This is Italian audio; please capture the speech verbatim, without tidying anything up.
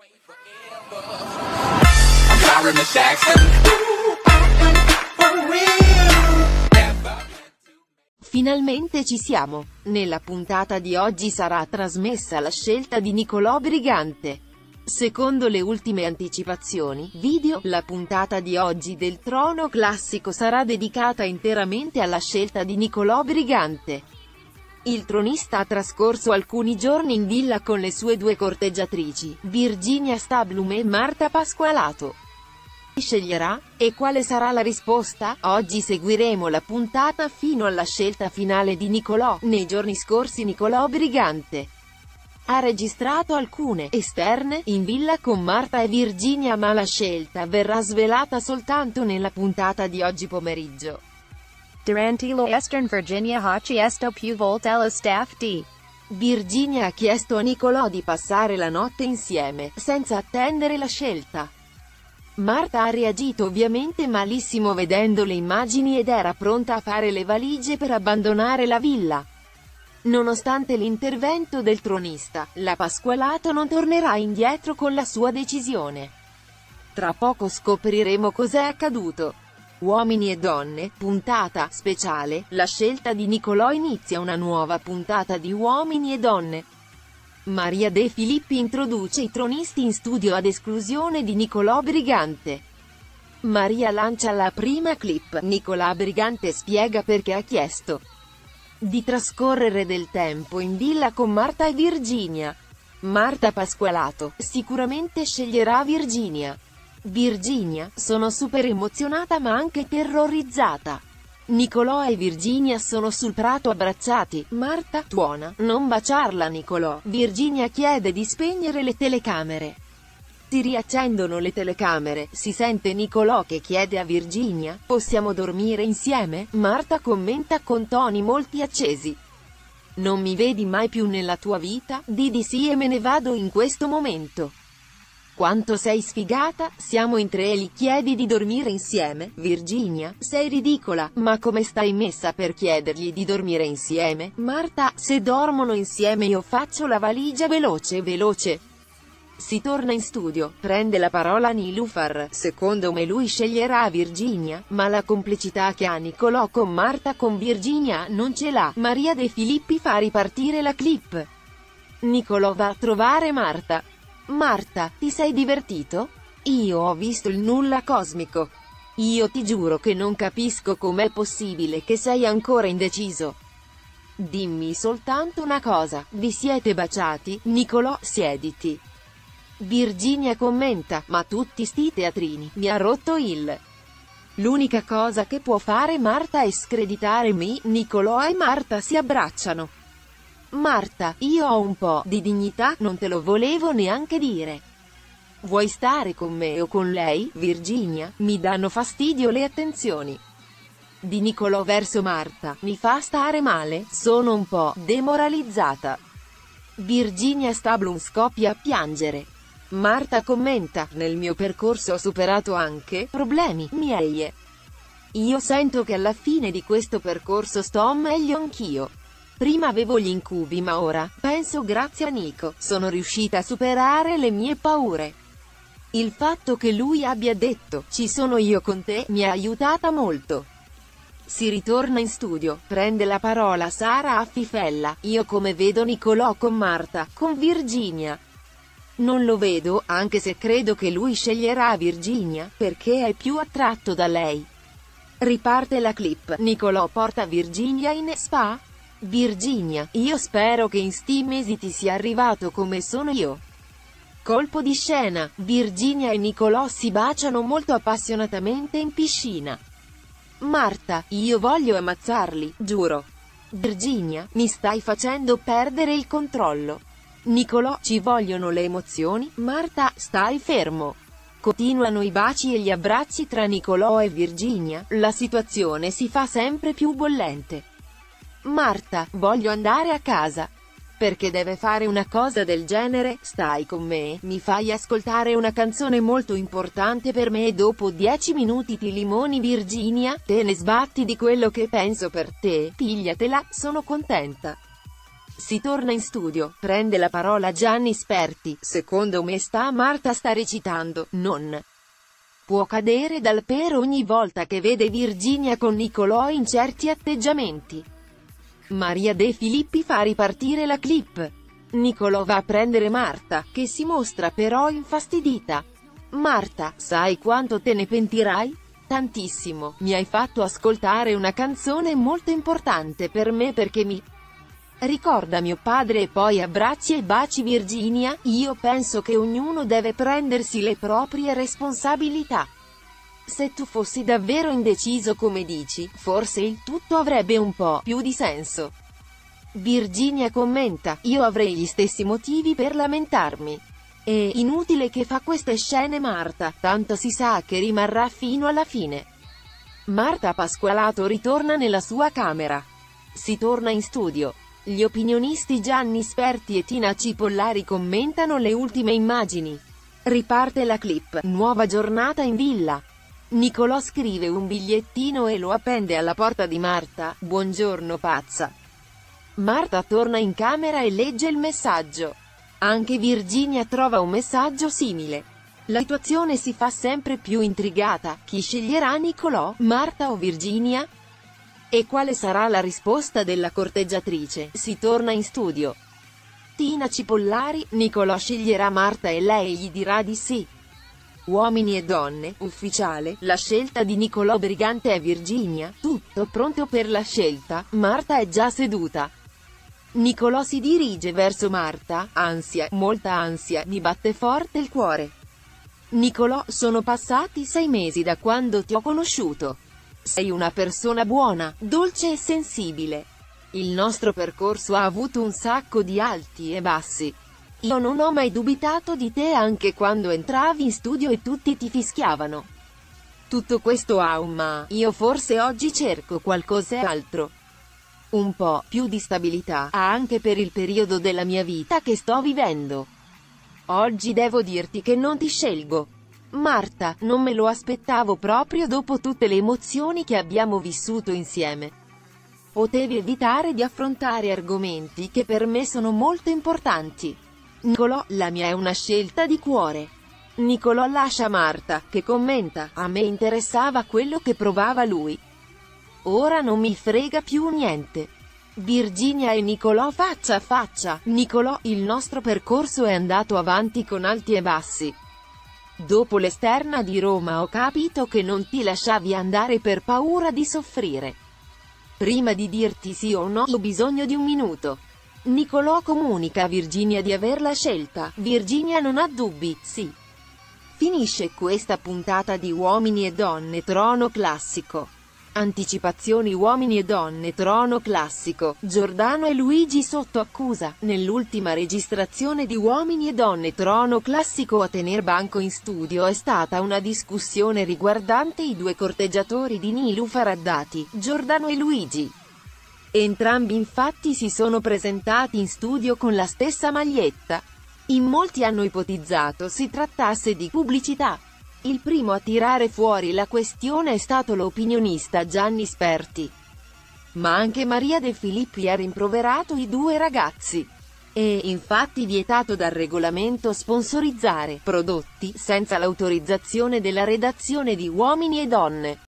Finalmente ci siamo! Nella puntata di oggi sarà trasmessa la scelta di Nicolò Brigante. Secondo le ultime anticipazioni video, la puntata di oggi del Trono Classico sarà dedicata interamente alla scelta di Nicolò Brigante. Il tronista ha trascorso alcuni giorni in villa con le sue due corteggiatrici, Virginia Stablum e Marta Pasqualato. Chi sceglierà? E quale sarà la risposta? Oggi seguiremo la puntata fino alla scelta finale di Nicolò. Nei giorni scorsi Nicolò Brigante ha registrato alcune esterne in villa con Marta e Virginia, ma la scelta verrà svelata soltanto nella puntata di oggi pomeriggio. Durante lo Eastern Virginia ha chiesto più volte allo staff di Virginia ha chiesto a Nicolò di passare la notte insieme, senza attendere la scelta. Marta ha reagito ovviamente malissimo vedendo le immagini ed era pronta a fare le valigie per abbandonare la villa. Nonostante l'intervento del tronista, la Pasqualato non tornerà indietro con la sua decisione. Tra poco scopriremo cos'è accaduto. Uomini e donne, puntata speciale, la scelta di Nicolò inizia una nuova puntata di Uomini e donne. Maria De Filippi introduce i tronisti in studio ad esclusione di Nicolò Brigante. Maria lancia la prima clip, Nicolò Brigante spiega perché ha chiesto di trascorrere del tempo in villa con Marta e Virginia. Marta Pasqualato, sicuramente sceglierà Virginia. Virginia, sono super emozionata ma anche terrorizzata. Nicolò e Virginia sono sul prato abbracciati. Marta tuona, non baciarla Nicolò. Virginia chiede di spegnere le telecamere. Si riaccendono le telecamere, si sente Nicolò che chiede a Virginia, possiamo dormire insieme? Marta commenta con toni molto accesi. Non mi vedi mai più nella tua vita? Di di sì e me ne vado in questo momento. Quanto sei sfigata, siamo in tre e gli chiedi di dormire insieme? Virginia, sei ridicola, ma come stai messa per chiedergli di dormire insieme? Marta, se dormono insieme io faccio la valigia veloce veloce. Si torna in studio, prende la parola Nilufar, secondo me lui sceglierà Virginia, ma la complicità che ha Nicolò con Marta con Virginia non ce l'ha. Maria De Filippi fa ripartire la clip. Nicolò va a trovare Marta. Marta, ti sei divertito? Io ho visto il nulla cosmico. Io ti giuro che non capisco com'è possibile che sei ancora indeciso. Dimmi soltanto una cosa, vi siete baciati? Nicolò, siediti. Virginia commenta, ma tutti sti teatrini, mi ha rotto il... L'unica cosa che può fare Marta è screditare me. Nicolò e Marta si abbracciano. Marta, io ho un po' di dignità, non te lo volevo neanche dire. Vuoi stare con me o con lei? Virginia, mi danno fastidio le attenzioni di Nicolò verso Marta, mi fa stare male, sono un po' demoralizzata. Virginia Stablum scoppia a piangere. Marta commenta, nel mio percorso ho superato anche problemi miei. Io sento che alla fine di questo percorso sto meglio anch'io. Prima avevo gli incubi ma ora, penso grazie a Nico, sono riuscita a superare le mie paure. Il fatto che lui abbia detto, ci sono io con te, mi ha aiutata molto. Si ritorna in studio, prende la parola Sara Affifella, io come vedo Nicolò con Marta, con Virginia. Non lo vedo, anche se credo che lui sceglierà Virginia, perché è più attratto da lei. Riparte la clip, Nicolò porta Virginia in spa? Virginia, io spero che in sti mesi ti sia arrivato come sono io. Colpo di scena, Virginia e Nicolò si baciano molto appassionatamente in piscina. Marta, io voglio ammazzarli, giuro. Virginia, mi stai facendo perdere il controllo. Nicolò, ci vogliono le emozioni? Marta, stai fermo. Continuano i baci e gli abbracci tra Nicolò e Virginia, la situazione si fa sempre più bollente. Marta, voglio andare a casa. Perché deve fare una cosa del genere? Stai con me, mi fai ascoltare una canzone molto importante per me e dopo dieci minuti ti limoni Virginia, te ne sbatti di quello che penso per te, pigliatela, sono contenta. Si torna in studio, prende la parola Gianni Sperti, secondo me sta Marta sta recitando, non può cadere dal pero ogni volta che vede Virginia con Nicolò in certi atteggiamenti. Maria De Filippi fa ripartire la clip. Nicolò va a prendere Marta, che si mostra però infastidita. Marta, sai quanto te ne pentirai? Tantissimo, mi hai fatto ascoltare una canzone molto importante per me perché mi ricorda mio padre e poi abbracci e baci Virginia. Io penso che ognuno deve prendersi le proprie responsabilità. Se tu fossi davvero indeciso come dici, forse il tutto avrebbe un po' più di senso. Virginia commenta, io avrei gli stessi motivi per lamentarmi. È inutile che fa queste scene Marta, tanto si sa che rimarrà fino alla fine. Marta Pasqualato ritorna nella sua camera. Si torna in studio. Gli opinionisti Gianni Sperti e Tina Cipollari commentano le ultime immagini. Riparte la clip, nuova giornata in villa. Nicolò scrive un bigliettino e lo appende alla porta di Marta, buongiorno pazza. Marta torna in camera e legge il messaggio. Anche Virginia trova un messaggio simile. La situazione si fa sempre più intrigata, chi sceglierà Nicolò, Marta o Virginia? E quale sarà la risposta della corteggiatrice? Si torna in studio. Tina Cipollari, Nicolò sceglierà Marta e lei gli dirà di sì. Uomini e donne, ufficiale, la scelta di Nicolò Brigante è Virginia, tutto pronto per la scelta, Marta è già seduta. Nicolò si dirige verso Marta, ansia, molta ansia, mi batte forte il cuore. Nicolò, sono passati sei mesi da quando ti ho conosciuto. Sei una persona buona, dolce e sensibile. Il nostro percorso ha avuto un sacco di alti e bassi. Io non ho mai dubitato di te anche quando entravi in studio e tutti ti fischiavano. Tutto questo ha un ma, io forse oggi cerco qualcos'altro. Un po' più di stabilità, anche per il periodo della mia vita che sto vivendo. Oggi devo dirti che non ti scelgo. Marta, non me lo aspettavo proprio dopo tutte le emozioni che abbiamo vissuto insieme. Potevi evitare di affrontare argomenti che per me sono molto importanti. Nicolò, la mia è una scelta di cuore. Nicolò lascia Marta, che commenta, a me interessava quello che provava lui. Ora non mi frega più niente. Virginia e Nicolò faccia a faccia. Nicolò, il nostro percorso è andato avanti con alti e bassi. Dopo l'esterna di Roma ho capito che non ti lasciavi andare per paura di soffrire. Prima di dirti sì o no ho bisogno di un minuto. Nicolò comunica a Virginia di averla scelta, Virginia non ha dubbi, sì. Finisce questa puntata di Uomini e Donne Trono Classico. Anticipazioni Uomini e Donne Trono Classico, Giordano e Luigi sotto accusa. Nell'ultima registrazione di Uomini e Donne Trono Classico a tener banco in studio è stata una discussione riguardante i due corteggiatori di Niloufar Haddadi, Giordano e Luigi. Entrambi infatti si sono presentati in studio con la stessa maglietta. In molti hanno ipotizzato si trattasse di pubblicità. Il primo a tirare fuori la questione è stato l'opinionista Gianni Sperti. Ma anche Maria De Filippi ha rimproverato i due ragazzi. È infatti vietato dal regolamento sponsorizzare prodotti senza l'autorizzazione della redazione di Uomini e Donne.